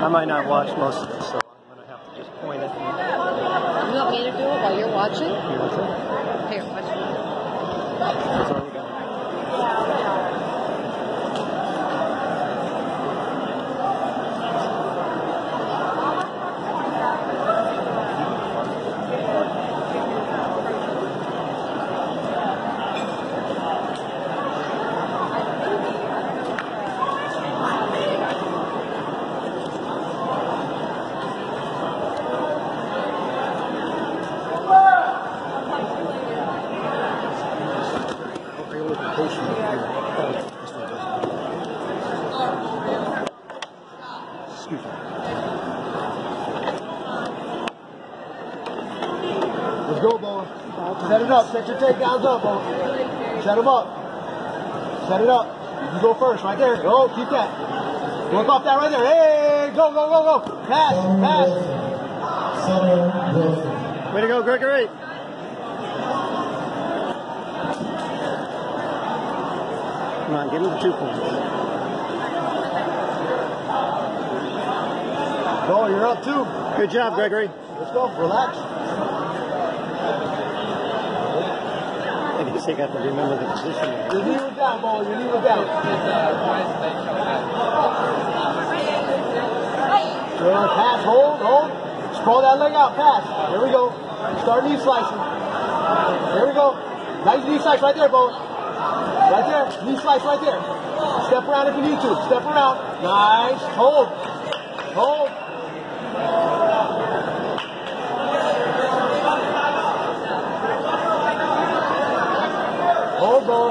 I might not watch most of it, so I'm going to have to just point it. You want me to do it while you're watching? Yeah. Here, watch me. That's all we got. Excuse me. Let's go, Boa. Set it up. Set your takedowns up, Boa. Set them up. Set it up. You go first, right there. Go, keep that. Work off that right there. Hey, go, go, go, go. Pass, pass. Way to go, Gregory. Come on, give him the 2 points. Go, you're up 2. Good job, Gregory. Let's go. Relax. I guess they got to remember the position there. Your knee was down, Boa. Your knee was down. Good. Pass. Hold. Hold. Sprawl that leg out. Pass. There we go. Start knee slicing. There we go. Nice knee slice right there, Boa. Right there. Knee slice right there. Step around if you need to. Step around. Nice. Hold. Hold. Hold, Boa.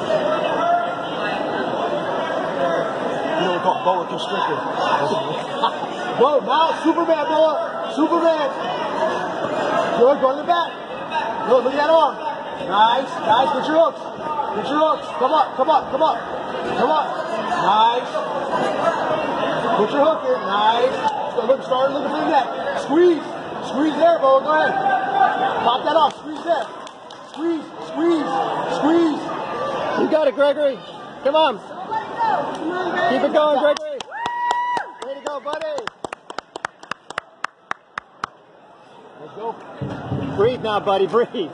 You know we call Boa constrictor. Go, now, Superman, Boa. Superman. Good, go in the back. Good, look at that arm. Nice, nice, get your hooks. Get your hooks. Come up, come up, come up. Come up. Nice. Put your hook in. Nice. So look, start looking for the neck. Squeeze. Squeeze there, Boa. Go ahead. Pop that off. Squeeze there. Squeeze, squeeze, squeeze. You got it, Gregory. Come on. Keep it going, Gregory. Way to go, buddy. Let's go. Breathe now, buddy. Breathe.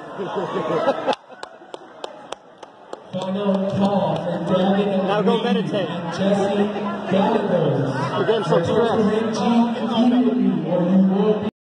Now go meditate. You're getting some stress.